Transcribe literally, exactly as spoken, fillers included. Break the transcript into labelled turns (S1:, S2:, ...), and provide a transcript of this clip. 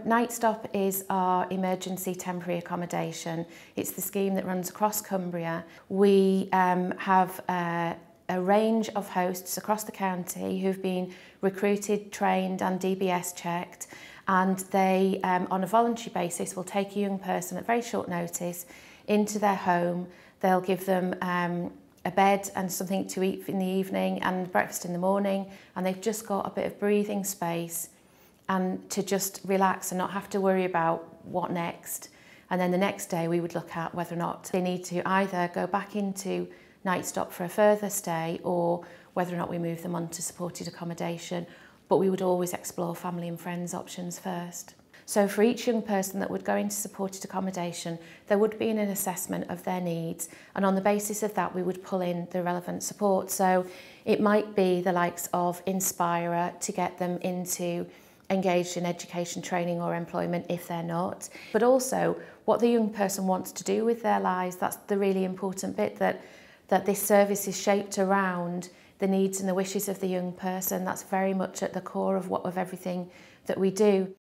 S1: Night Stop is our emergency temporary accommodation. It's the scheme that runs across Cumbria. We um, have uh, a range of hosts across the county who've been recruited, trained and D B S checked, and they, um, on a voluntary basis, will take a young person at very short notice into their home. They'll give them um, a bed and something to eat in the evening and breakfast in the morning, and they've just got a bit of breathing space and to just relax and not have to worry about what next. And then the next day we would look at whether or not they need to either go back into Night Stop for a further stay or whether or not we move them on to supported accommodation. But we would always explore family and friends options first. So for each young person that would go into supported accommodation, there would be an assessment of their needs, and on the basis of that we would pull in the relevant support. So it might be the likes of Inspirer to get them into engaged in education, training or employment if they're not, but also what the young person wants to do with their lives. That's the really important bit, that, that this service is shaped around the needs and the wishes of the young person. That's very much at the core of what of everything that we do.